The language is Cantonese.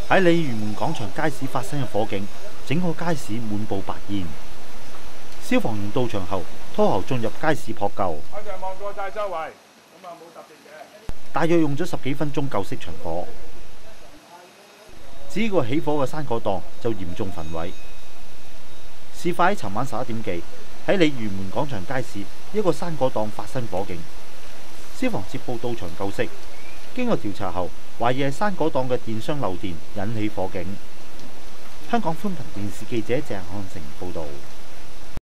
喺鯉魚門廣場街市發生嘅火警，整個街市滿布白煙。消防員到場後，拖喉進入街市撲救。 我就望過晒周圍，咁啊冇特別嘅。 大約用咗10幾分鐘救熄場火。至於個起火嘅生果檔就嚴重焚毀。事發喺尋晚11點幾，喺鯉魚門廣場街市一個生果檔發生火警，消防接報到場救熄。經過調查後，懷疑係生果檔嘅電箱漏電引起火警。香港寬頻電視記者鄭漢成報導。